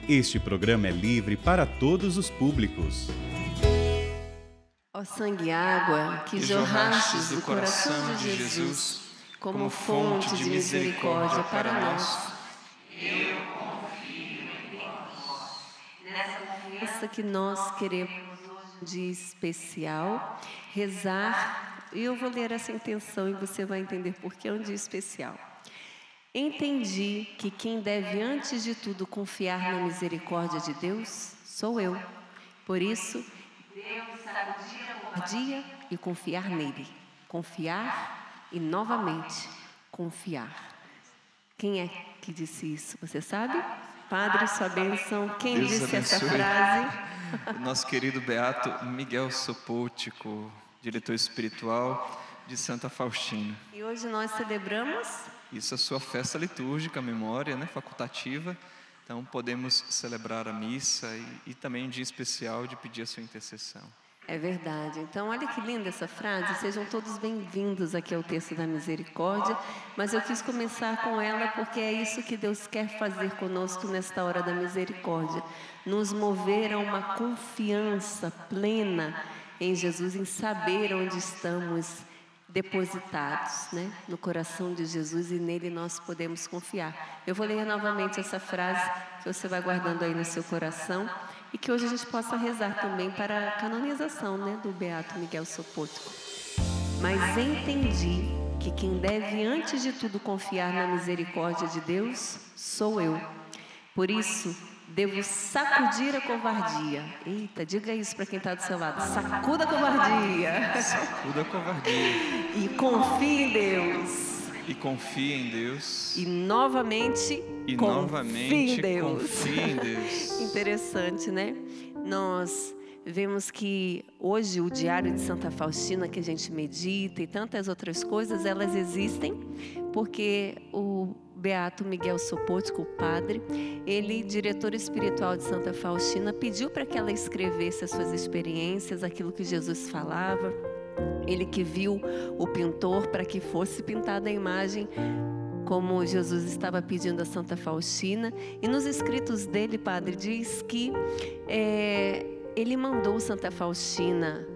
Este programa é livre para todos os públicos. Ó sangue e água que jorrastes do coração de Jesus, como fonte de misericórdia para nós. Eu confio em vós. Nessa confiança que nós queremos de especial, rezar, e eu vou ler essa intenção e você vai entender por que é um dia especial. Entendi que quem deve antes de tudo confiar na misericórdia de Deus sou eu. Por isso, devo sacudir a covardia e confiar nele. Confiar e novamente confiar. Quem é que disse isso? Você sabe? Padre, sua bênção. Quem Deus disse abençoe. essa frase? O nosso querido beato Miguel Sopótico, diretor espiritual de Santa Faustina. E hoje nós celebramos Isso é a sua festa litúrgica, memória, né, facultativa. Então podemos celebrar a missa e também um dia especial de pedir a sua intercessão. É verdade. Então, olha que linda essa frase. Sejam todos bem-vindos aqui ao Terço da Misericórdia. Mas eu quis começar com ela porque é isso que Deus quer fazer conosco nesta hora da misericórdia. Nos mover a uma confiança plena em Jesus, em saber onde estamos depositados, né, no coração de Jesus, e nele nós podemos confiar. Eu vou ler novamente essa frase que você vai guardando aí no seu coração e que hoje a gente possa rezar também para a canonização, né, do beato Miguel Sopótico. Mas entendi que quem deve antes de tudo confiar na misericórdia de Deus sou eu. Por isso, devo sacudir a covardia. Eita, diga isso para quem está do seu lado. Sacuda a covardia. Sacuda a covardia. E confie em Deus. E confie em Deus. E novamente, confie em Deus. Confie em Deus. Interessante, né? Nós vemos que hoje o Diário de Santa Faustina, que a gente medita e tantas outras coisas, elas existem porque o beato Miguel Sopótico, o padre, ele, diretor espiritual de Santa Faustina, pediu para que ela escrevesse as suas experiências, aquilo que Jesus falava. Ele que viu o pintor para que fosse pintada a imagem como Jesus estava pedindo a Santa Faustina. E nos escritos dele, padre, diz que ele mandou Santa Faustina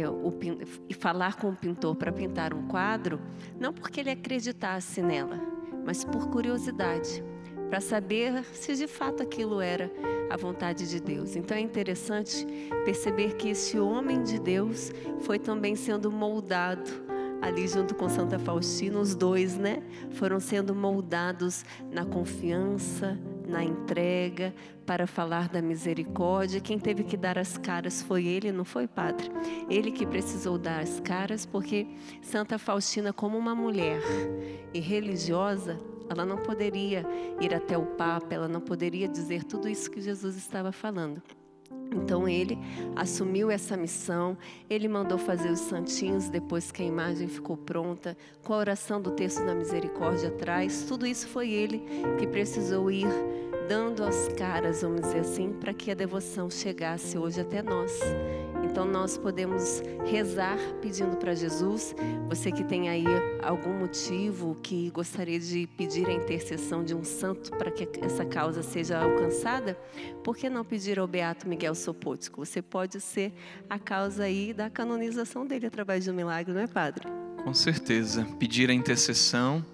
falar com o pintor para pintar um quadro, não porque ele acreditasse nela, mas por curiosidade, para saber se de fato aquilo era a vontade de Deus. Então é interessante perceber que esse homem de Deus foi também sendo moldado ali junto com Santa Faustina, os dois, né? Foram sendo moldados na confiança, na entrega, para falar da misericórdia. Quem teve que dar as caras foi ele, não foi, padre? Ele que precisou dar as caras, porque Santa Faustina, como uma mulher e religiosa, ela não poderia ir até o Papa, ela não poderia dizer tudo isso que Jesus estava falando. Então ele assumiu essa missão, ele mandou fazer os santinhos depois que a imagem ficou pronta, com a oração do Terço da Misericórdia atrás. Tudo isso foi ele que precisou ir dando as caras, vamos dizer assim, para que a devoção chegasse hoje até nós. Então nós podemos rezar pedindo para Jesus. Você que tem aí algum motivo que gostaria de pedir a intercessão de um santo para que essa causa seja alcançada, por que não pedir ao beato Miguel Sopótico? Você pode ser a causa aí da canonização dele através de um milagre, não é, padre? Com certeza. Pedir a intercessão.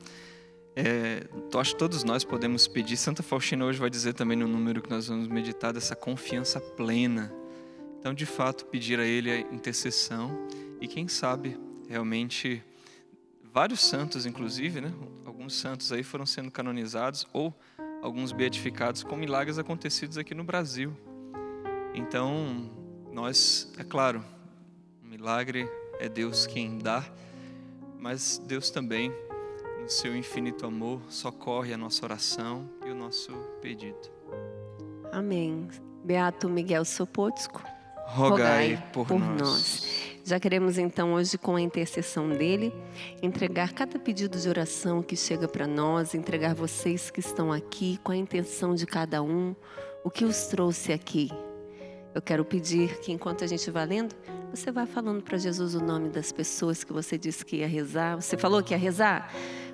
Acho que todos nós podemos pedir. Santa Faustina hoje vai dizer também no número que nós vamos meditar dessa confiança plena. Então, de fato, pedir a Ele a intercessão e quem sabe, realmente, vários santos, inclusive, né? Alguns santos aí foram sendo canonizados ou alguns beatificados com milagres acontecidos aqui no Brasil. Então, nós, é claro, o milagre é Deus quem dá, mas Deus também, no seu infinito amor, socorre a nossa oração e o nosso pedido. Amém. Beato Miguel Sopótico, rogai por nós. Já queremos então hoje, com a intercessão dele, entregar cada pedido de oração que chega para nós, entregar vocês que estão aqui com a intenção de cada um, o que os trouxe aqui. Eu quero pedir que enquanto a gente vai lendo, você vá falando para Jesus o nome das pessoas que você disse que ia rezar. Você falou que ia rezar?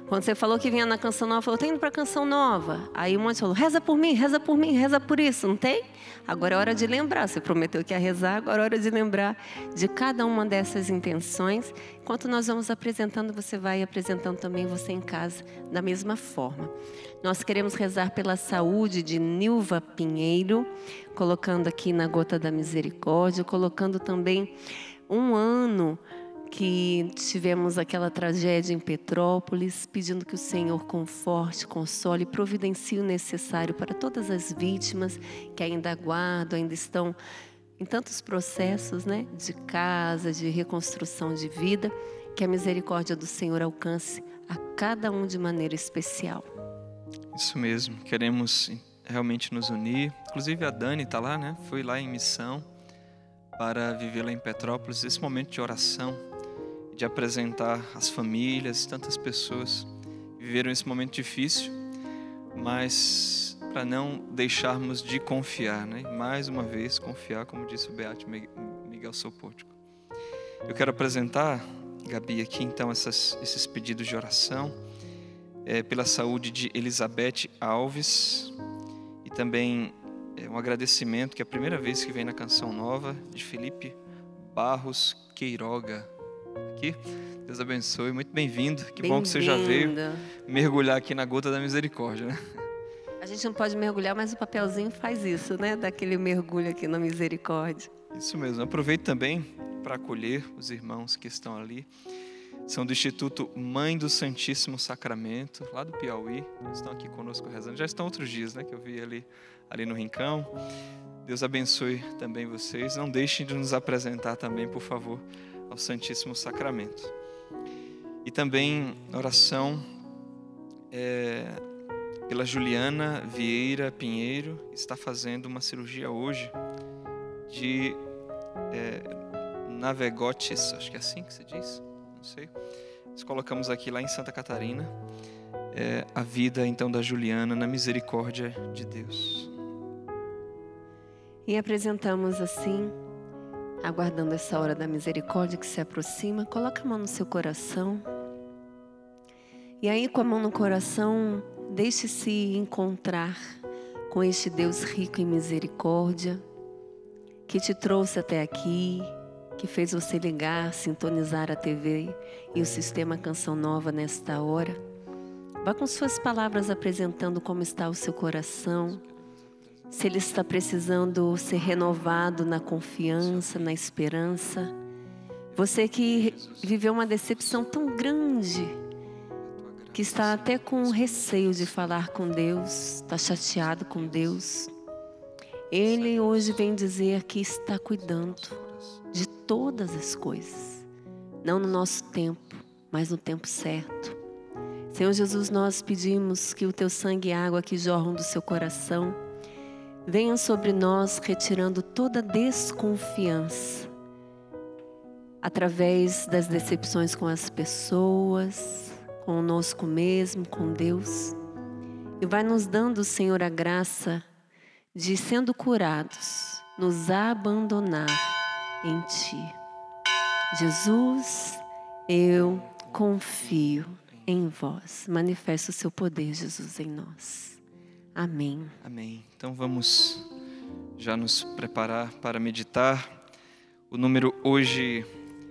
Quando você falou que vinha na Canção Nova, falou, tô indo para a Canção Nova. Aí um monte falou, reza por mim, reza por mim, reza por isso, não tem? Agora é hora de lembrar, você prometeu que ia rezar, agora é hora de lembrar de cada uma dessas intenções. Enquanto nós vamos apresentando, você vai apresentando também você em casa, da mesma forma. Nós queremos rezar pela saúde de Nilva Pinheiro, colocando aqui na Gota da Misericórdia, colocando também um ano que tivemos aquela tragédia em Petrópolis, pedindo que o Senhor conforte, console e providencie o necessário para todas as vítimas que ainda aguardam, ainda estão em tantos processos, né, de casa, de reconstrução de vida, que a misericórdia do Senhor alcance a cada um de maneira especial. Isso mesmo, queremos realmente nos unir. Inclusive a Dani está lá, né? Foi lá em missão para viver lá em Petrópolis, esse momento de oração, de apresentar as famílias, tantas pessoas viveram esse momento difícil, mas para não deixarmos de confiar, né? E mais uma vez confiar, como disse o Beato Miguel Sopótico. Eu quero apresentar, Gabi, aqui então esses pedidos de oração pela saúde de Elizabeth Alves e também um agradecimento que é a primeira vez que vem na Canção Nova de Felipe Barros Queiroga. Aqui. Deus abençoe, muito bem-vindo. Que bom que você já veio mergulhar aqui na Gota da Misericórdia, né? A gente não pode mergulhar, mas o papelzinho faz isso, né? Daquele mergulho aqui na misericórdia. Isso mesmo. Aproveito também para acolher os irmãos que estão ali. São do Instituto Mãe do Santíssimo Sacramento, lá do Piauí. Eles estão aqui conosco rezando. Já estão outros dias, né? Que eu vi ali no Rincão. Deus abençoe também vocês. Não deixem de nos apresentar também, por favor, ao Santíssimo Sacramento. E também oração pela Juliana Vieira Pinheiro, que está fazendo uma cirurgia hoje de navegotes, acho que é assim que se diz, não sei. Nós colocamos aqui lá em Santa Catarina a vida então da Juliana na misericórdia de Deus. E apresentamos assim, aguardando essa hora da misericórdia que se aproxima, coloca a mão no seu coração. E aí, com a mão no coração, deixe-se encontrar com este Deus rico em misericórdia, que te trouxe até aqui, que fez você ligar, sintonizar a TV e o Sistema Canção Nova nesta hora. Vá com suas palavras apresentando como está o seu coração, se ele está precisando ser renovado na confiança, na esperança. Você que viveu uma decepção tão grande, que está até com receio de falar com Deus, está chateado com Deus. Ele hoje vem dizer que está cuidando de todas as coisas. Não no nosso tempo, mas no tempo certo. Senhor Jesus, nós pedimos que o teu sangue e água que jorram do seu coração venham sobre nós, retirando toda desconfiança, através das decepções com as pessoas, conosco mesmo, com Deus. E vai nos dando, Senhor, a graça de, sendo curados, nos abandonar em Ti. Jesus, eu confio em vós. Manifesta o seu poder, Jesus, em nós. Amém. Amém. Então vamos já nos preparar para meditar. O número hoje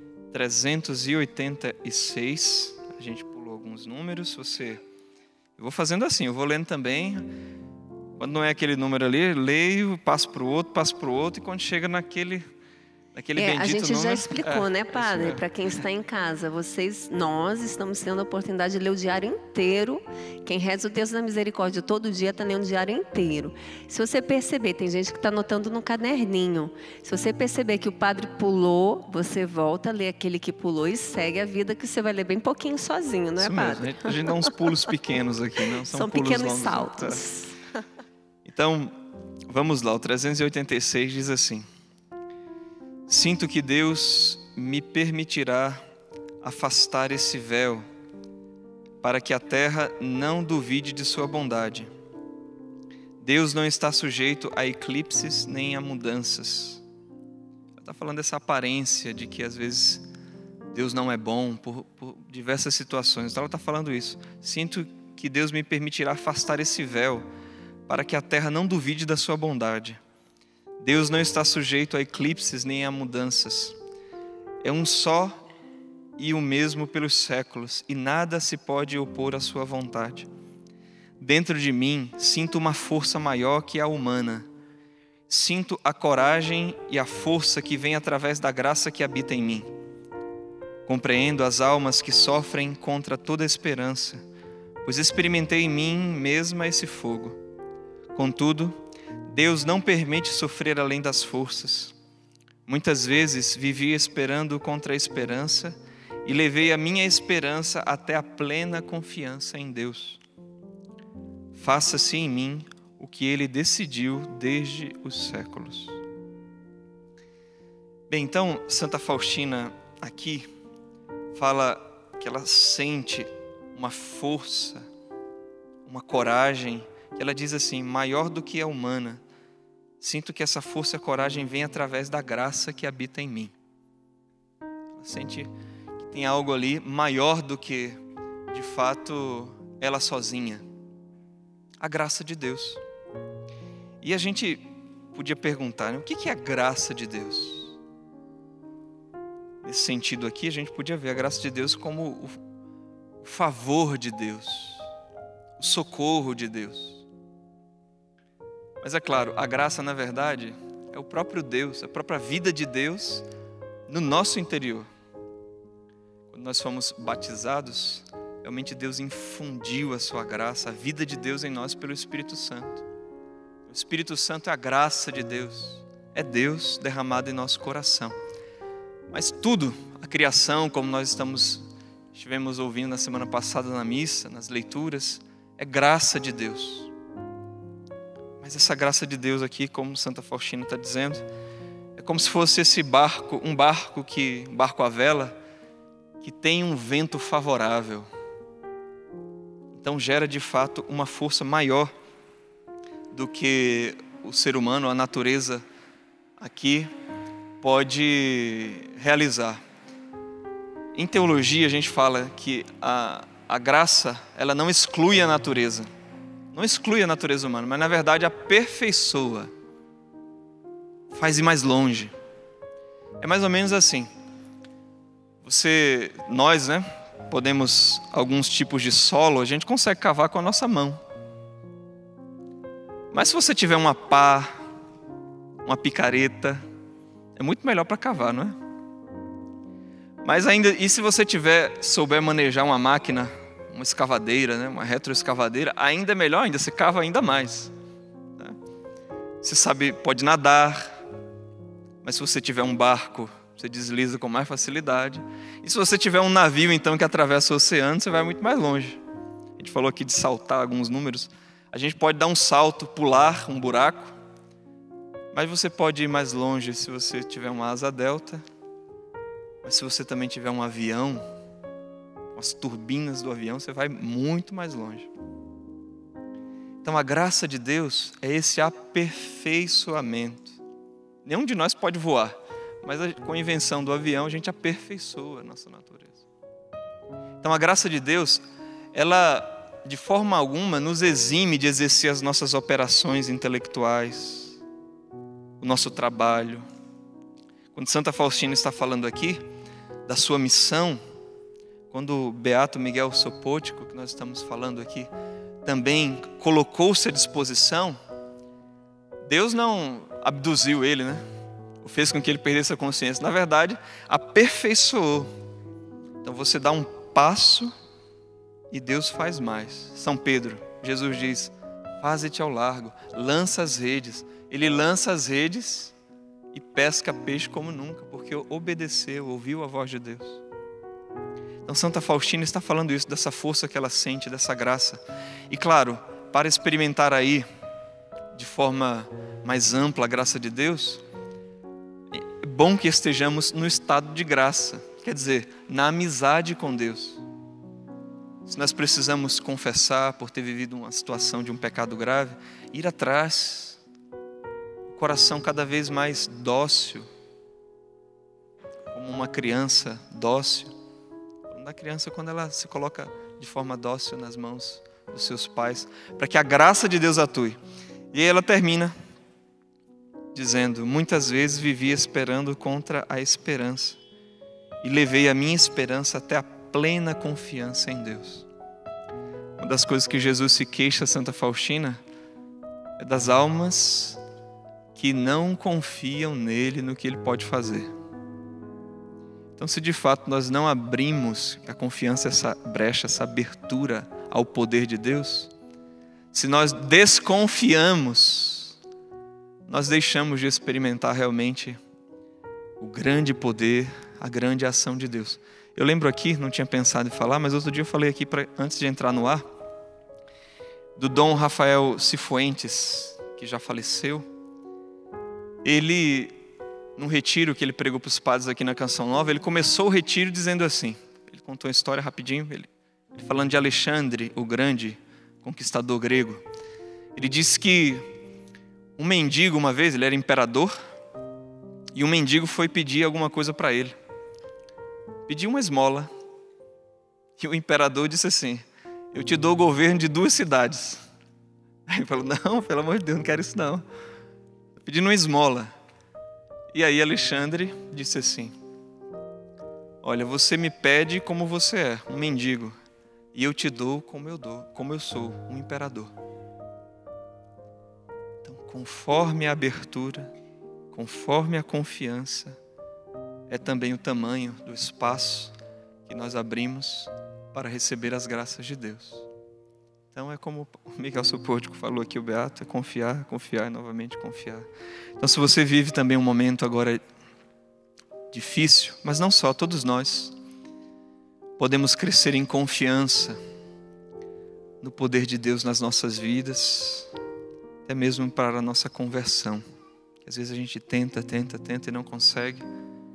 386. A gente pulou alguns números. Eu vou fazendo assim, eu vou lendo também. Quando não é aquele número ali, leio, passo para o outro, e quando chega naquele bendito a gente número, já explicou, né, padre? Para quem está em casa, nós estamos tendo a oportunidade de ler o diário inteiro. Quem reza o texto da misericórdia todo dia está lendo o diário inteiro. Se você perceber, tem gente que está anotando no caderninho. Se você perceber que o padre pulou, você volta a ler aquele que pulou e segue a vida, que você vai ler bem pouquinho sozinho, não é, isso padre? mesmo. A gente dá uns pulos pequenos aqui, não são pulos pequenos longos, saltos. Então, vamos lá. O 386 diz assim: sinto que Deus me permitirá afastar esse véu, para que a terra não duvide de sua bondade. Deus não está sujeito a eclipses nem a mudanças. Ela está falando dessa aparência de que às vezes Deus não é bom, por diversas situações. Então ela está falando isso. Sinto que Deus me permitirá afastar esse véu para que a terra não duvide da sua bondade. Deus não está sujeito a eclipses nem a mudanças. É um só e o mesmo pelos séculos, e nada se pode opor à sua vontade. Dentro de mim, sinto uma força maior que a humana. Sinto a coragem e a força que vem através da graça que habita em mim. Compreendo as almas que sofrem contra toda esperança, pois experimentei em mim mesma esse fogo. Contudo, Deus não permite sofrer além das forças. Muitas vezes vivi esperando contra a esperança e levei a minha esperança até a plena confiança em Deus. Faça-se em mim o que Ele decidiu desde os séculos. Bem, então, Santa Faustina aqui fala que ela sente uma força, uma coragem, que ela diz assim, maior do que a humana. Sinto que essa força e a coragem vem através da graça que habita em mim. Ela sente que tem algo ali maior do que, de fato, ela sozinha. A graça de Deus. E a gente podia perguntar, né, o que é a graça de Deus? Nesse sentido aqui, a gente podia ver a graça de Deus como o favor de Deus, o socorro de Deus. Mas é claro, a graça, na verdade, é o próprio Deus, a própria vida de Deus no nosso interior. Quando nós fomos batizados, realmente Deus infundiu a sua graça, a vida de Deus em nós pelo Espírito Santo. O Espírito Santo é a graça de Deus, é Deus derramado em nosso coração. Mas tudo, a criação, como nós estivemos ouvindo na semana passada na missa, nas leituras, é graça de Deus. Mas essa graça de Deus aqui, como Santa Faustina está dizendo, é como se fosse esse barco, um barco à vela, que tem um vento favorável. Então gera de fato uma força maior do que o ser humano, a natureza aqui pode realizar. Em teologia a gente fala que a graça, ela não exclui a natureza. Não exclui a natureza humana, mas na verdade aperfeiçoa. Faz ir mais longe. É mais ou menos assim. Nós, né? Podemos, alguns tipos de solo, a gente consegue cavar com a nossa mão. Mas se você tiver uma pá, uma picareta, é muito melhor para cavar, não é? Mas ainda, e se você souber manejar uma máquina, uma escavadeira, né? Uma retroescavadeira, ainda é melhor, ainda você cava ainda mais. Né? Você pode nadar, mas se você tiver um barco, você desliza com mais facilidade. E se você tiver um navio, então, que atravessa o oceano, você vai muito mais longe. A gente falou aqui de saltar alguns números. A gente pode dar um salto, pular um buraco, mas você pode ir mais longe se você tiver uma asa delta. Mas se você também tiver um avião, as turbinas do avião, você vai muito mais longe. Então a graça de Deus é esse aperfeiçoamento. Nenhum de nós pode voar, mas com a invenção do avião a gente aperfeiçoa a nossa natureza. Então a graça de Deus, ela de forma alguma nos exime de exercer as nossas operações intelectuais, o nosso trabalho. Quando Santa Faustina está falando aqui da sua missão, quando o Beato Miguel Sopótico, que nós estamos falando aqui, também colocou-se à disposição, Deus não abduziu ele, né? Ou fez com que ele perdesse a consciência. Na verdade, aperfeiçoou. Então você dá um passo e Deus faz mais. São Pedro, Jesus diz, faze-te ao largo, lança as redes. Ele lança as redes e pesca peixe como nunca, porque obedeceu, ouviu a voz de Deus. Então Santa Faustina está falando isso, dessa força que ela sente, dessa graça. E claro, para experimentar aí, de forma mais ampla, a graça de Deus, é bom que estejamos no estado de graça, quer dizer, na amizade com Deus. Se nós precisamos confessar por ter vivido uma situação de um pecado grave, ir atrás, o coração cada vez mais dócil, como uma criança dócil. Da criança quando ela se coloca de forma dócil nas mãos dos seus pais, para que a graça de Deus atue. E aí ela termina dizendo: muitas vezes vivi esperando contra a esperança e levei a minha esperança até a plena confiança em Deus. Uma das coisas que Jesus se queixa, Santa Faustina, é das almas que não confiam nele, no que ele pode fazer. Então, se de fato nós não abrimos a confiança, essa brecha, essa abertura ao poder de Deus, se nós desconfiamos, nós deixamos de experimentar realmente o grande poder, a grande ação de Deus. Eu lembro aqui, não tinha pensado em falar, mas outro dia eu falei aqui, antes de entrar no ar, do Dom Rafael Cifuentes, que já faleceu. Ele, num retiro que ele pregou para os padres aqui na Canção Nova, ele começou o retiro dizendo assim, ele contou a história rapidinho, ele falando de Alexandre, o grande conquistador grego. Ele disse que um mendigo, uma vez, ele era imperador, e um mendigo foi pedir alguma coisa para ele. Pediu uma esmola. E o imperador disse assim: eu te dou o governo de 2 cidades. Aí ele falou: não, pelo amor de Deus, não quero isso não. Estou pedindo uma esmola. E aí Alexandre disse assim: olha, você me pede como você é, um mendigo, e eu te dou, como eu sou, um imperador. Então, conforme a abertura, conforme a confiança, é também o tamanho do espaço que nós abrimos para receber as graças de Deus. Então é como o Miguel Sopótico falou aqui, o Beato, é confiar, confiar e novamente confiar. Então, se você vive também um momento agora difícil, mas não só, todos nós podemos crescer em confiança no poder de Deus nas nossas vidas, até mesmo para a nossa conversão. Às vezes a gente tenta e não consegue,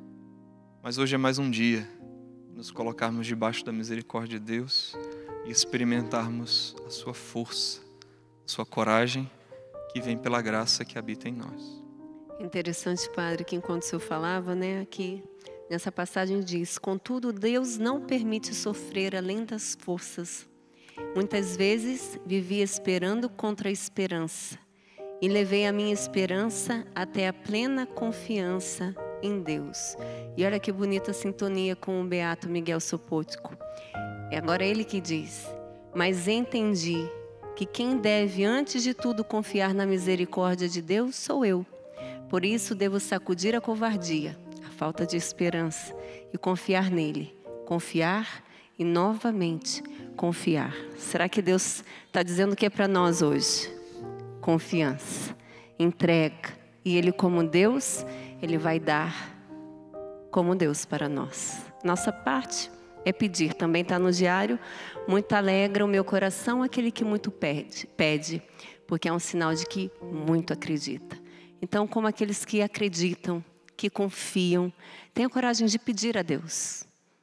mas hoje é mais um dia nos colocarmos debaixo da misericórdia de Deus e experimentarmos a sua força, a sua coragem, que vem pela graça que habita em nós. Interessante, Padre, que enquanto o senhor falava, aqui nessa passagem diz: contudo, Deus não permite sofrer além das forças. Muitas vezes vivi esperando contra a esperança e levei a minha esperança até a plena confiança em Deus. E olha que bonita a sintonia com o Beato Miguel Sopótico. É agora ele que diz: mas entendi que quem deve antes de tudo confiar na misericórdia de Deus sou eu. Por isso devo sacudir a covardia, a falta de esperança, e confiar nele. Confiar e novamente confiar. Será que Deus está dizendo o que é para nós hoje? Confiança, entrega. E Ele, como Deus, Ele vai dar como Deus para nós. Nossa parte é pedir. Também está no diário: muito alegra o meu coração aquele que muito pede, porque é um sinal de que muito acredita. Então, como aqueles que acreditam, que confiam, tenham coragem de pedir a Deus.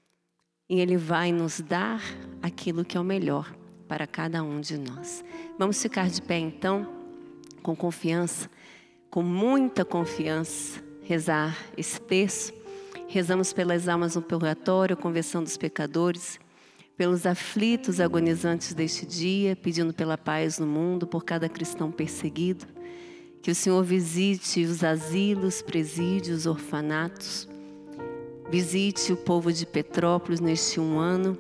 E Ele vai nos dar aquilo que é o melhor para cada um de nós. Vamos ficar de pé então, com confiança, com muita confiança, rezar esse texto. Rezamos pelas almas no purgatório, conversão dos pecadores, pelos aflitos agonizantes deste dia, pedindo pela paz no mundo, por cada cristão perseguido. Que o Senhor visite os asilos, presídios, orfanatos. Visite o povo de Petrópolis neste 1 ano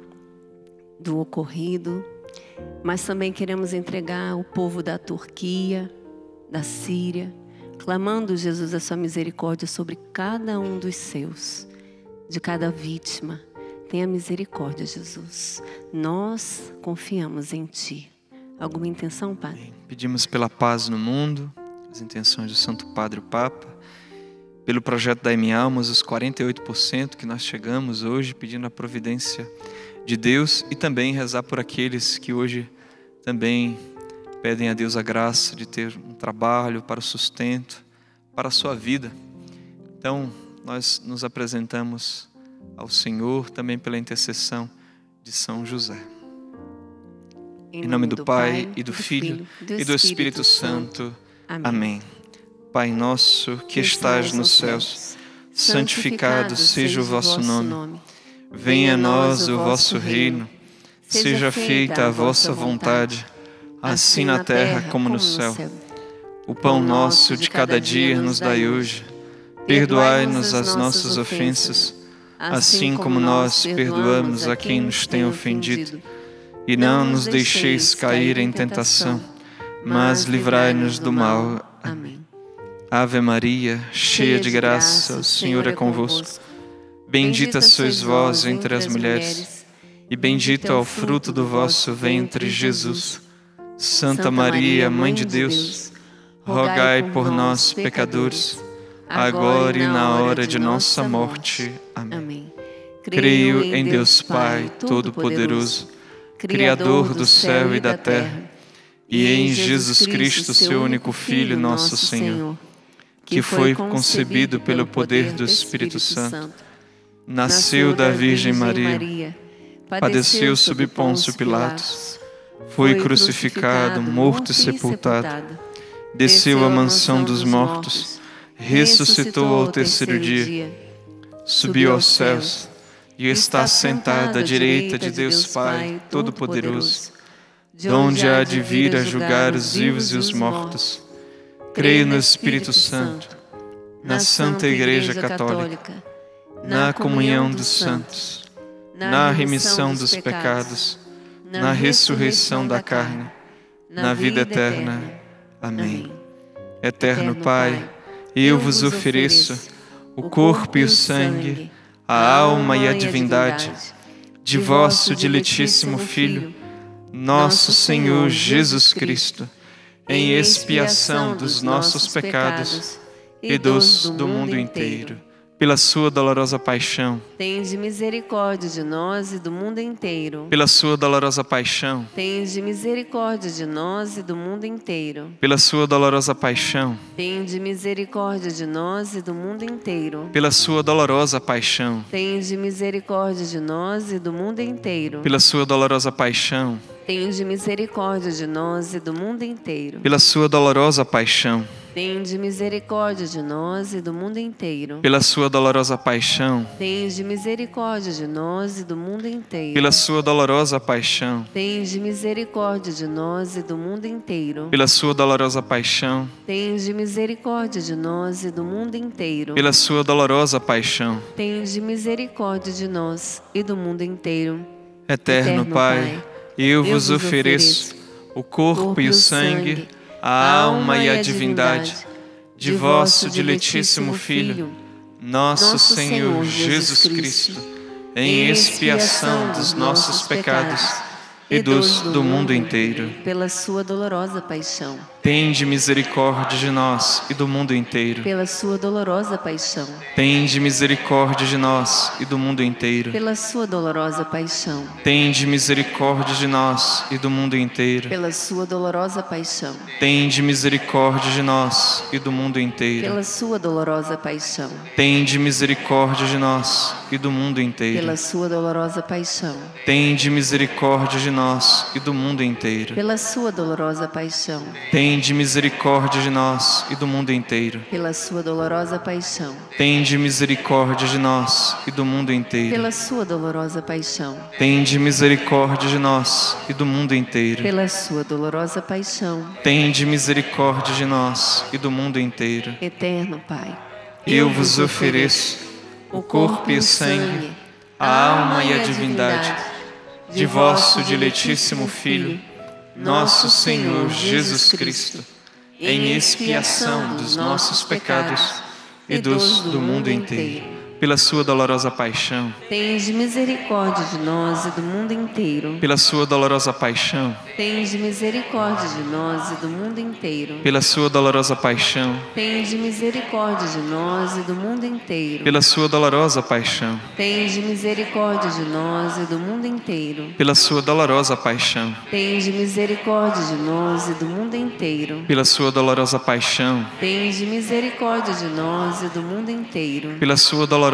do ocorrido. Mas também queremos entregar o povo da Turquia, da Síria, clamando, Jesus, a sua misericórdia sobre cada um dos seus, de cada vítima. Tenha misericórdia, Jesus. Nós confiamos em Ti. Alguma intenção, Padre? Pedimos pela paz no mundo, as intenções do Santo Padre, o Papa, pelo projeto da M-Almas, os 48% que nós chegamos hoje, pedindo a providência de Deus, e também rezar por aqueles que hoje também pedem a Deus a graça de ter um trabalho para o sustento, para a sua vida. Então, nós nos apresentamos ao Senhor também pela intercessão de São José. Em nome do Pai, e do Filho, e do Espírito Santo. Amém. Pai nosso, que estais nos céus, santificado seja o vosso nome. Venha a nós o vosso reino. Seja feita a vossa vontade, assim na terra como no céu. O pão nosso de cada dia nos dai hoje. Perdoai-nos as nossas ofensas, assim como nós perdoamos a quem nos tem ofendido. E não nos deixeis cair em tentação, mas livrai-nos do mal. Amém. Ave Maria, cheia de graça, o Senhor é convosco. Bendita sois vós entre as mulheres, e bendito é o fruto do vosso ventre, Jesus. Santa Maria, Mãe de Deus, rogai por nós, pecadores, agora e na hora de nossa morte. Amém. Creio em Deus Pai Todo-Poderoso, Criador do céu e da terra, e em Jesus Cristo, seu único Filho, nosso Senhor, que foi concebido pelo poder do Espírito Santo, nasceu da Virgem Maria, padeceu sob Pôncio Pilatos, foi crucificado, morto e sepultado, desceu à mansão dos mortos, ressuscitou ao terceiro dia, subiu aos céus e está sentado à direita de Deus Pai Todo-Poderoso, donde há de vir a julgar os vivos e os mortos. Creio no Espírito Santo, na Santa Igreja Católica, na comunhão dos santos, na remissão dos pecados, na ressurreição da carne, na vida eterna. Amém. Eterno Pai, eu vos ofereço o corpo e o sangue, a alma e a divindade de vosso diletíssimo Filho, nosso Senhor Jesus Cristo, em expiação dos nossos pecados e dos do mundo inteiro. Pela sua dolorosa paixão, tende misericórdia de nós e do mundo inteiro. Pela sua dolorosa paixão, tende misericórdia de nós e do mundo inteiro. Pela sua dolorosa paixão, tende misericórdia de nós e do mundo inteiro. Pela sua dolorosa paixão, tende misericórdia de nós e do mundo inteiro. Pela sua dolorosa paixão, tende misericórdia de nós e do mundo inteiro. Pela sua dolorosa paixão, tende misericórdia de nós e do mundo inteiro. Pela sua dolorosa paixão, tende misericórdia de nós e do mundo inteiro. Pela sua dolorosa paixão, tende misericórdia de nós e do mundo inteiro. Pela sua dolorosa paixão, tende misericórdia de nós e do mundo inteiro. Pela sua dolorosa paixão, tende misericórdia de nós e do mundo inteiro. Eterno Pai, eu vos ofereço o corpo e o sangue, a alma e a divindade de vosso diletíssimo Filho, nosso Senhor Jesus Cristo, em expiação dos nossos pecados e dos do mundo inteiro. Pela sua dolorosa paixão, tende misericórdia de nós e do mundo inteiro. Pela sua dolorosa paixão, tende misericórdia de nós e do mundo inteiro. Pela sua dolorosa paixão, tende misericórdia de nós e do mundo inteiro. Pela sua dolorosa paixão, tende misericórdia de nós e do mundo inteiro. Pela sua dolorosa paixão, tende misericórdia de nós e do mundo inteiro. Pela sua dolorosa paixão, tende misericórdia de nós e do mundo inteiro. Pela sua dolorosa paixão, tende misericórdia de nós e do mundo inteiro. Pela sua dolorosa paixão, tende misericórdia de nós e do mundo inteiro. Pela sua dolorosa paixão, tende misericórdia de nós e do mundo inteiro. Pela sua dolorosa paixão, tende misericórdia de nós e do mundo inteiro. Eterno Pai, eu vos ofereço o corpo e o sangue, a alma e a divindade de vosso diletíssimo Filho, nosso Senhor Jesus Cristo, em expiação dos nossos pecados e dos do mundo inteiro. Pela sua dolorosa paixão, tende misericórdia de nós e do mundo inteiro. Pela sua dolorosa paixão, tende misericórdia de nós e do mundo inteiro. Pela sua dolorosa paixão, tende misericórdia de nós e do mundo inteiro. Pela sua dolorosa paixão, tende misericórdia de nós e do mundo inteiro. Pela sua dolorosa paixão, tende misericórdia de nós e do mundo inteiro. Pela sua dolorosa paixão, tende misericórdia de nós e do mundo inteiro. Pela sua dolorosa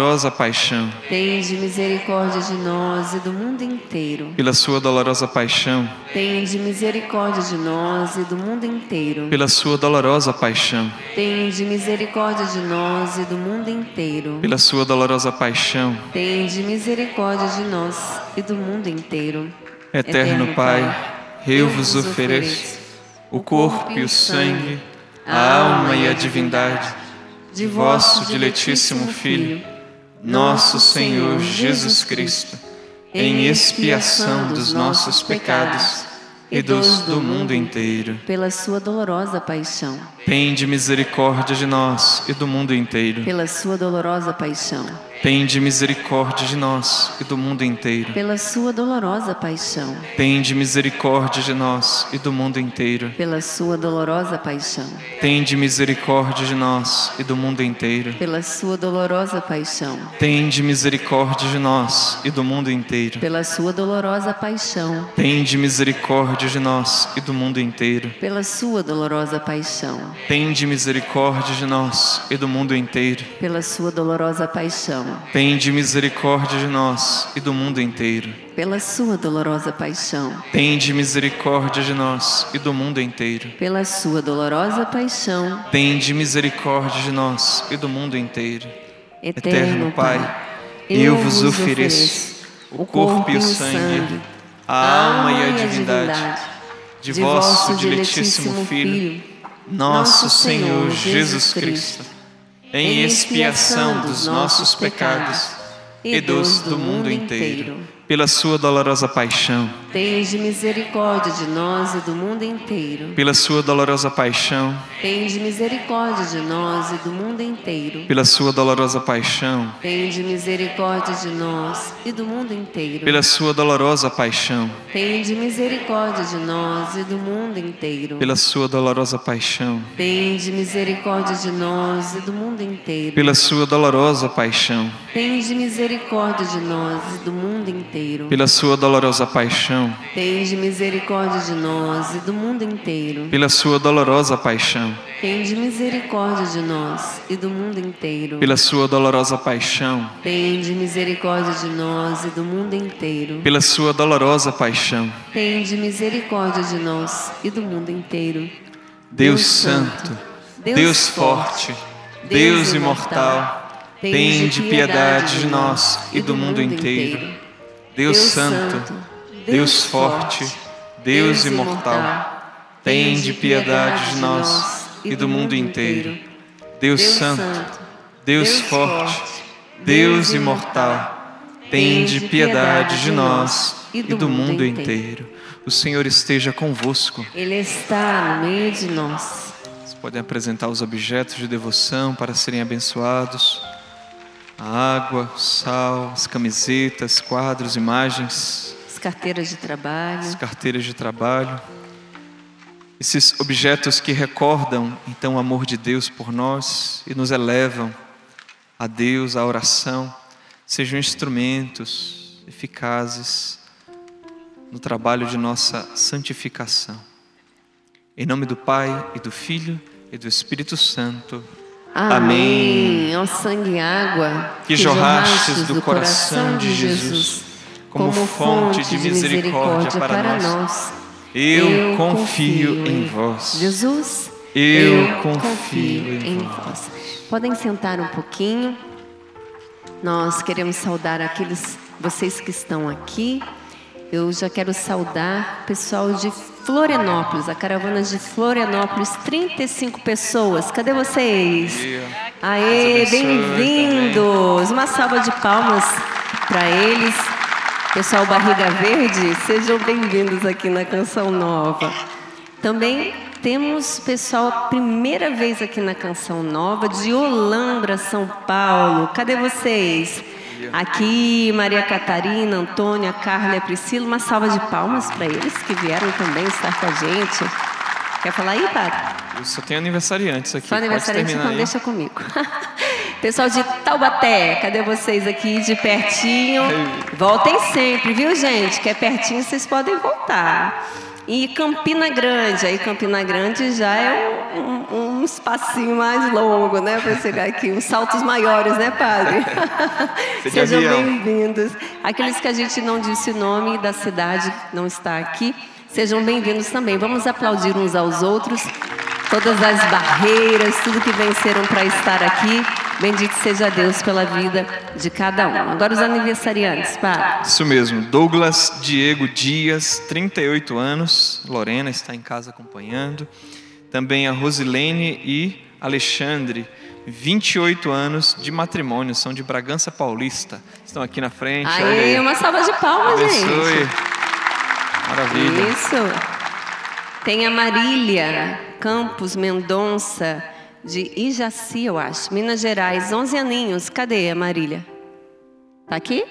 dolorosa paixão, tende misericórdia de nós e do mundo inteiro. pela sua dolorosa paixão, Tende misericórdia de nós e do mundo inteiro. pela sua dolorosa paixão, Tende misericórdia de nós e do mundo inteiro. pela sua dolorosa paixão. Tende misericórdia de nós e do mundo inteiro. Eterno Pai, eu vos ofereço o corpo e o sangue, a alma e a divindade de vosso diletíssimo Filho, nosso Senhor Jesus Cristo, em expiação dos nossos pecados e dos do mundo inteiro. Pela sua dolorosa paixão. Tende misericórdia de nós e do mundo inteiro. Pela sua dolorosa paixão. Tende misericórdia de nós e do mundo inteiro. Pela sua dolorosa paixão. Tende misericórdia de nós e do mundo inteiro. Pela sua dolorosa paixão. Tende misericórdia de nós e do mundo inteiro. Pela sua dolorosa paixão. Tende misericórdia de nós e do mundo inteiro. Pela sua dolorosa paixão. Tende misericórdia de nós e do mundo inteiro. Pela sua dolorosa paixão. Tende misericórdia de nós e do mundo inteiro. Pela sua dolorosa paixão. Tende misericórdia de nós e do mundo inteiro. Pela sua dolorosa paixão. Tende misericórdia de nós e do mundo inteiro. Pela sua dolorosa paixão. Tende misericórdia de nós e do mundo inteiro. Eterno Pai, eu vos ofereço o corpo e o sangue, a alma e a divindade de vosso diletíssimo Filho, nosso Senhor Jesus Cristo, em expiação dos nossos pecados e dos do mundo inteiro. Pela sua dolorosa paixão, tende misericórdia de nós e do mundo inteiro. pela sua dolorosa paixão, Tende misericórdia de nós e do mundo inteiro. pela sua dolorosa paixão, Tende misericórdia de nós e do mundo inteiro. pela sua dolorosa paixão, Tende misericórdia de nós e do mundo inteiro. pela sua dolorosa paixão, Tende misericórdia de nós e do mundo inteiro. pela sua dolorosa paixão, Tende misericórdia de nós e do mundo inteiro. pela sua dolorosa paixão, Tende misericórdia de nós e do mundo inteiro. pela sua dolorosa paixão, Tende misericórdia de nós e do mundo inteiro. pela sua dolorosa paixão, Tende misericórdia de nós e do mundo inteiro. pela sua dolorosa paixão. Tende misericórdia de nós e do mundo inteiro. Deus Santo, Deus Forte, Deus Imortal, tende piedade de nós e do mundo inteiro. Deus Santo, Deus Forte, Deus Imortal, tende piedade de nós e do mundo inteiro. Deus Santo, Deus Forte, Deus Imortal, tende piedade de nós e do mundo inteiro. O Senhor esteja convosco. Ele está no meio de nós. Vocês podem apresentar os objetos de devoção para serem abençoados. A água, o sal, as camisetas, quadros, imagens, As carteiras de trabalho. as carteiras de trabalho. Esses objetos que recordam, então, o amor de Deus por nós e nos elevam a Deus, à oração, sejam instrumentos eficazes no trabalho de nossa santificação. Em nome do Pai, e do Filho, e do Espírito Santo. Amém. Ó sangue e água Que jorrastes do coração de Jesus, como fonte de misericórdia para nós. Eu confio em vós. Jesus, Eu confio em vós. Podem sentar um pouquinho. Nós queremos saudar vocês que estão aqui. Eu já quero saudar o pessoal de Florianópolis, a caravana de Florianópolis, 35 pessoas. Cadê vocês? Aê, bem-vindos! Uma salva de palmas para eles. Pessoal Barriga Verde, sejam bem-vindos aqui na Canção Nova. Também temos pessoal, primeira vez aqui na Canção Nova, de Olambra, São Paulo. Cadê vocês? Aqui, Maria Catarina, Antônia, Carla e a Priscila. Uma salva de palmas para eles que vieram também estar com a gente. Quer falar aí, Padre? Eu só tenho aniversariantes aqui. Só aniversariantes, então aí. deixa comigo. Pessoal de Taubaté, cadê vocês aqui de pertinho? Voltem sempre, viu, gente? Que é pertinho, vocês podem voltar. E Campina Grande, aí Campina Grande já é um espacinho mais longo, né, para chegar aqui, uns saltos maiores, né, padre? Sejam bem-vindos. Aqueles que a gente não disse o nome da cidade, não está aqui, sejam bem-vindos também. Vamos aplaudir uns aos outros, todas as barreiras, tudo que venceram para estar aqui. Bendito seja Deus pela vida de cada um. Agora os aniversariantes, padre. Isso mesmo, Douglas Diego Dias, 38 anos, Lorena está em casa acompanhando. Também a Rosilene e Alexandre, 28 anos de matrimônio, são de Bragança Paulista. Estão aqui na frente. Aê, uma salva de palmas, abençoe. Gente. Maravilha. Isso. Tem a Marília Campos Mendonça, de Ijaci, eu acho, Minas Gerais, 11 aninhos. Cadê a Marília? Tá aqui?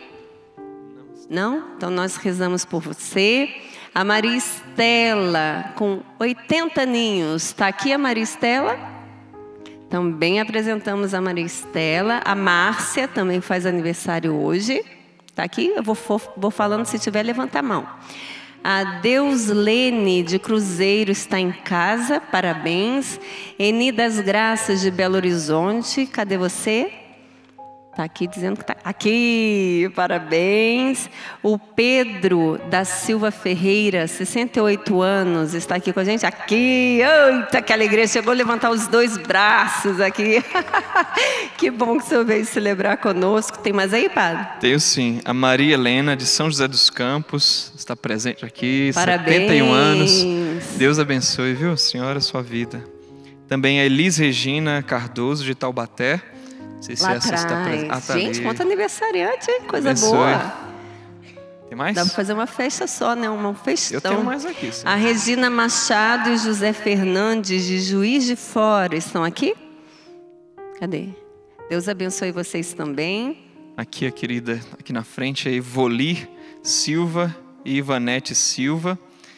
Não? Então nós rezamos por você. A Maria Estela, com 80 aninhos. Está aqui a Maria Estela? Também apresentamos a Maria Estela. A Márcia também faz aniversário hoje. Está aqui? Eu vou falando, se tiver, levanta a mão. A Deuslene de Cruzeiro está em casa, parabéns. Eni das Graças de Belo Horizonte, cadê você? Está aqui dizendo que está aqui, parabéns. O Pedro da Silva Ferreira, 68 anos, está aqui com a gente. Aqui, eita, que alegria, chegou a levantar os dois braços aqui. Que bom que o senhor veio celebrar conosco. Tem mais aí, padre? Tenho sim. A Maria Helena de São José dos Campos está presente aqui, parabéns. 71 anos. Deus abençoe, viu, senhora, sua vida. Também a Elis Regina Cardoso de Taubaté. Não sei se lá essa está presente. Tá gente, quanto aniversariante, hein? Coisa abençoe. Boa. Tem mais? Dá para fazer uma festa só, né? Um festão. Eu tenho mais aqui. Sim. A Regina Machado e José Fernandes de Juiz de Fora estão aqui? Cadê? Deus abençoe vocês também. Aqui a querida, aqui na frente, é Ivoli Silva e Ivanete Silva.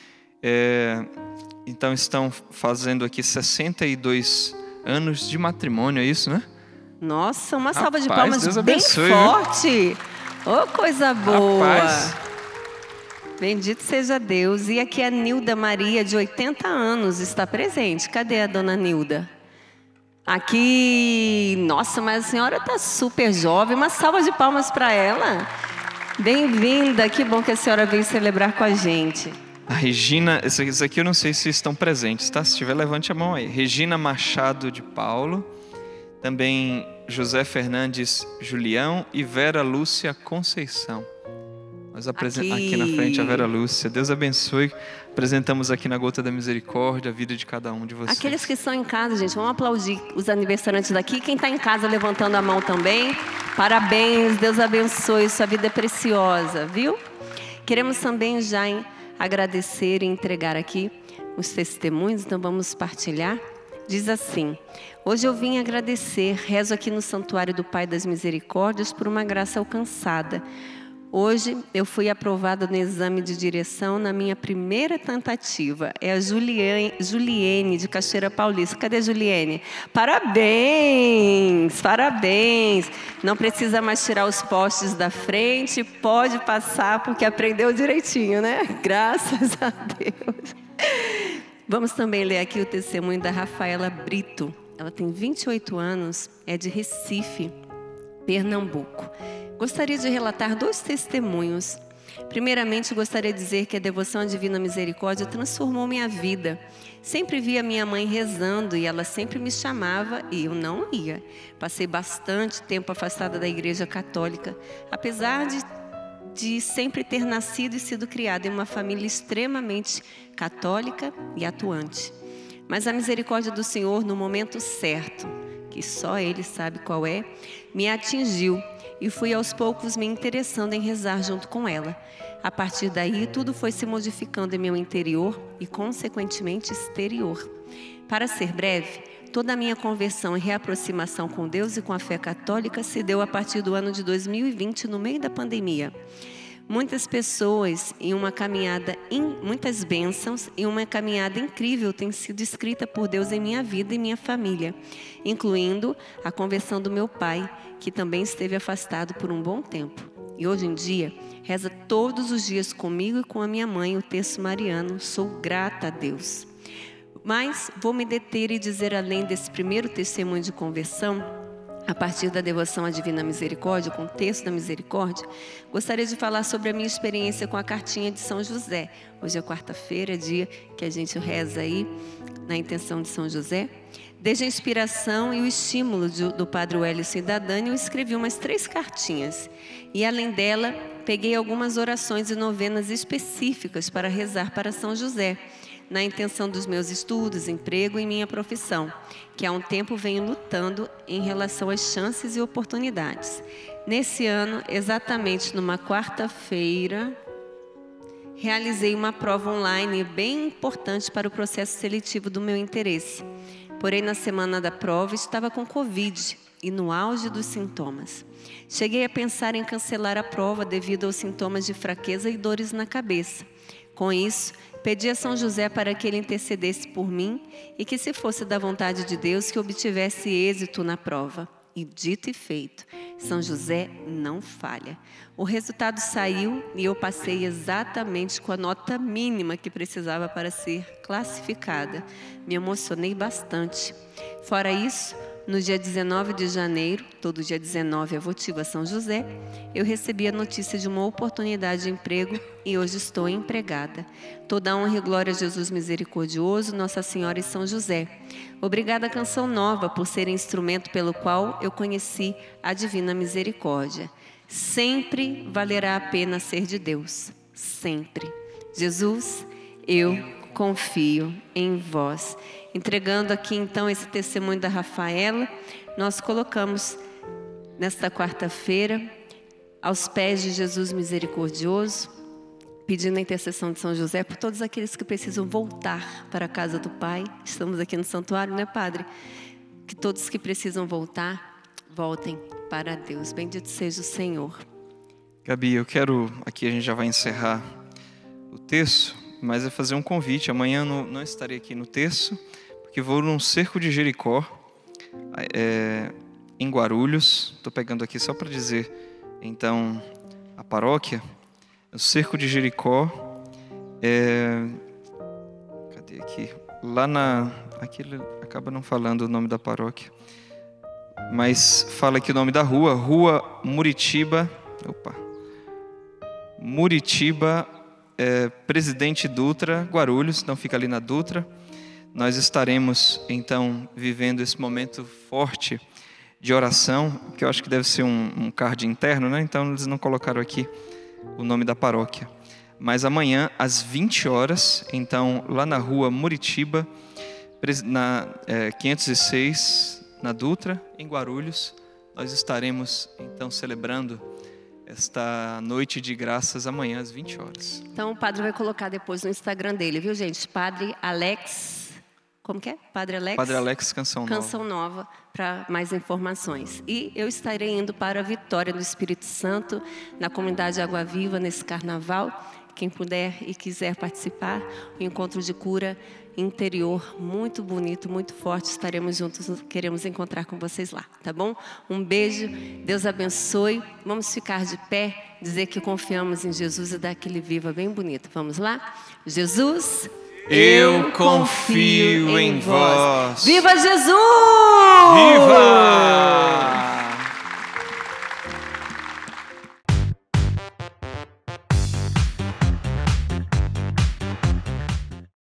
Então estão fazendo aqui 62 anos de matrimônio, é isso, né? Nossa, uma salva Rapaz, de palmas Deus bem abençoe, forte. Ô, coisa boa. Rapaz. Bendito seja Deus. E aqui a Nilda Maria, de 80 anos, está presente. Cadê a dona Nilda? Aqui. Nossa, mas a senhora está super jovem. Uma salva de palmas para ela. Bem-vinda. Que bom que a senhora veio celebrar com a gente. A Regina, isso aqui eu não sei se estão presentes, tá? Se tiver, levante a mão aí. Regina Machado de Paulo. Também José Fernandes Julião e Vera Lúcia Conceição. Nós apresentamos aqui na frente a Vera Lúcia. Deus abençoe. Apresentamos aqui na Gota da Misericórdia a vida de cada um de vocês. Aqueles que estão em casa, gente, vamos aplaudir os aniversariantes daqui. Quem está em casa levantando a mão também. Parabéns, Deus abençoe. Sua vida é preciosa, viu? Queremos também já agradecer e entregar aqui os testemunhos, então vamos partilhar. Diz assim: hoje eu vim agradecer, rezo aqui no Santuário do Pai das Misericórdias por uma graça alcançada. Hoje eu fui aprovada no exame de direção na minha primeira tentativa. É a Juliene de Cachoeira Paulista. Cadê a Juliene? Parabéns, parabéns. Não precisa mais tirar os postes da frente, pode passar porque aprendeu direitinho, né? Graças a Deus. Vamos também ler aqui o testemunho da Rafaela Brito. Ela tem 28 anos, é de Recife, Pernambuco. Gostaria de relatar 2 testemunhos. Primeiramente, gostaria de dizer que a devoção à Divina Misericórdia transformou minha vida. Sempre via minha mãe rezando e ela sempre me chamava e eu não ia. Passei bastante tempo afastada da Igreja Católica, apesar de sempre ter nascido e sido criada em uma família extremamente católica e atuante. Mas a misericórdia do Senhor, no momento certo, que só Ele sabe qual é, me atingiu e fui aos poucos me interessando em rezar junto com ela. A partir daí, tudo foi se modificando em meu interior e, consequentemente, exterior. Para ser breve, toda a minha conversão e reaproximação com Deus e com a fé católica se deu a partir do ano de 2020, no meio da pandemia. Muitas pessoas em uma caminhada, muitas bênçãos e uma caminhada incrível têm sido escrita por Deus em minha vida e minha família, incluindo a conversão do meu pai, que também esteve afastado por um bom tempo. E hoje em dia, reza todos os dias comigo e com a minha mãe o terço mariano. Sou grata a Deus. Mas vou me deter e dizer, além desse primeiro testemunho de conversão, a partir da devoção à Divina Misericórdia, com o texto da Misericórdia, gostaria de falar sobre a minha experiência com a cartinha de São José. Hoje é quarta-feira, dia que a gente reza aí na intenção de São José. Desde a inspiração e o estímulo do Padre Wellington e da Dani, eu escrevi umas 3 cartinhas. E além dela, peguei algumas orações e novenas específicas para rezar para São José, na intenção dos meus estudos, emprego e minha profissão, que há um tempo venho lutando em relação às chances e oportunidades. Nesse ano, exatamente numa quarta-feira, realizei uma prova online bem importante para o processo seletivo do meu interesse. Porém, na semana da prova, estava com Covid e no auge dos sintomas. Cheguei a pensar em cancelar a prova devido aos sintomas de fraqueza e dores na cabeça. Com isso, pedi a São José para que ele intercedesse por mim e que, se fosse da vontade de Deus, que obtivesse êxito na prova. E dito e feito, São José não falha. O resultado saiu e eu passei exatamente com a nota mínima que precisava para ser classificada. Me emocionei bastante. Fora isso, no dia 19 de janeiro, todo dia 19 é votivo a São José, eu recebi a notícia de uma oportunidade de emprego e hoje estou empregada. Toda honra e glória a Jesus misericordioso, Nossa Senhora e São José. Obrigada, Canção Nova, por ser instrumento pelo qual eu conheci a Divina Misericórdia. Sempre valerá a pena ser de Deus. Sempre. Jesus, eu confio em vós. Entregando aqui então esse testemunho da Rafaela, nós colocamos nesta quarta-feira aos pés de Jesus misericordioso, pedindo a intercessão de São José por todos aqueles que precisam voltar para a casa do Pai. Estamos aqui no santuário, né, Padre? Que todos que precisam voltar, voltem para Deus. Bendito seja o Senhor. Gabi, eu quero, aqui a gente já vai encerrar o texto, mas é fazer um convite. Amanhã não estarei aqui no terço, porque vou num cerco de Jericó, em Guarulhos. Estou pegando aqui só para dizer, então, a paróquia. O cerco de Jericó, cadê aqui? Lá aqui ele acaba não falando o nome da paróquia, mas fala aqui o nome da rua, Rua Muritiba, Presidente Dutra, Guarulhos, então fica ali na Dutra. Nós estaremos, então, vivendo esse momento forte de oração, que eu acho que deve ser um card interno, né? Então, eles não colocaram aqui o nome da paróquia. Mas amanhã, às 20 horas, então, lá na Rua Muritiba, na 506, na Dutra, em Guarulhos, nós estaremos, então, celebrando esta noite de graças amanhã, às 20 horas. Então, o Padre vai colocar depois no Instagram dele, viu, gente? Padre Alex... Como que é? Padre Alex? Padre Alex Canção Nova. Canção Nova, para mais informações. E eu estarei indo para a Vitória do Espírito Santo, na comunidade Água Viva, nesse carnaval. Quem puder e quiser participar, o encontro de cura interior, muito bonito, muito forte. Estaremos juntos, queremos encontrar com vocês lá, tá bom? Um beijo, Deus abençoe. Vamos ficar de pé, dizer que confiamos em Jesus e dar aquele viva bem bonito. Vamos lá? Jesus... Eu confio em vós. Viva Jesus! Viva!